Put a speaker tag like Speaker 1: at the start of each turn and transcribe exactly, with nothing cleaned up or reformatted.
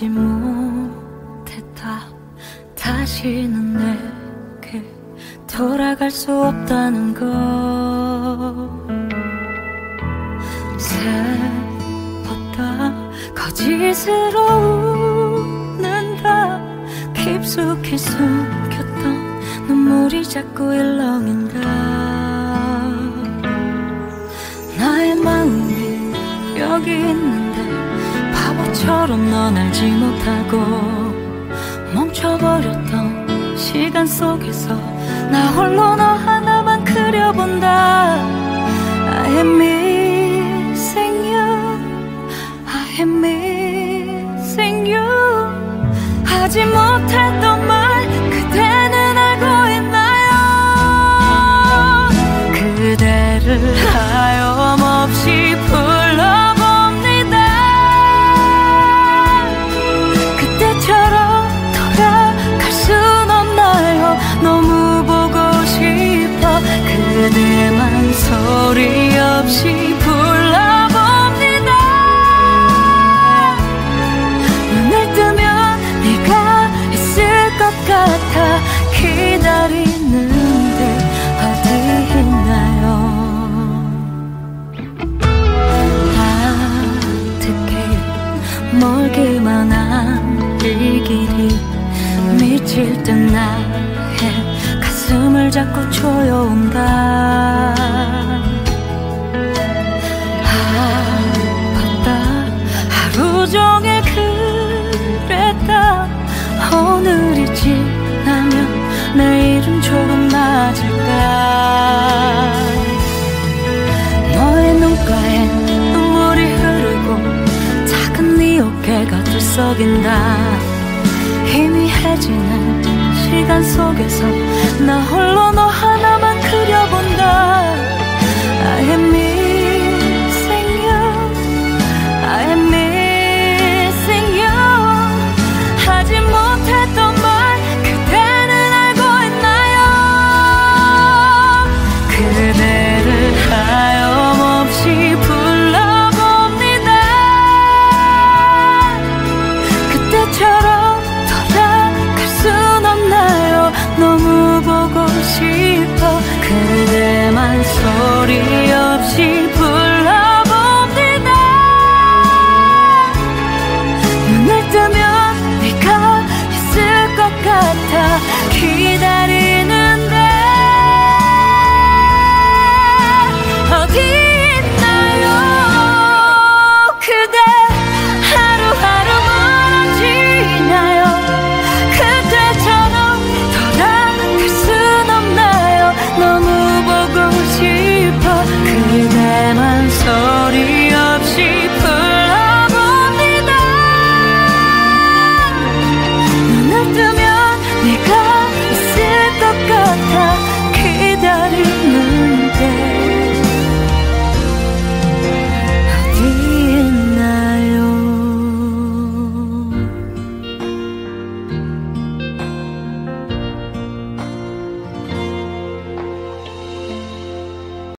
Speaker 1: 알지 못했다. 다시는 내게 돌아갈 수 없다는 걸. 세웠다 거짓으로 웃는다. 깊숙이 숨겼던 눈물이 자꾸 일렁인다. 나의 마음이 여기 있는데 바보처럼 넌 알지 못하고 멈춰버렸던 시간 속에서 나 홀로 너 하나만 그려본다. I am missing you, I am missing you. 하지 못했던 말 그대는 알고 있나요? 그대를 하염없이 불러봅니다. 그때처럼 돌아갈 순 없나요? 너무 보고 싶어 그대만 소리 없이 불러봅니다. 눈을 뜨면 네가 있을 것 같아 기다리는데 어디 있나요? 아득해 멀기만 한 이 길이 미칠 듯 나의 가슴을 자꾸 조여온다. 아팠다 하루 종일 그랬다. 오늘이 지나면 내일은 조금 나아질까. 너의 눈가에 눈물이 흐르고 작은 네 어깨가 들썩인다. 희미해지는 시간 속에서 나 홀로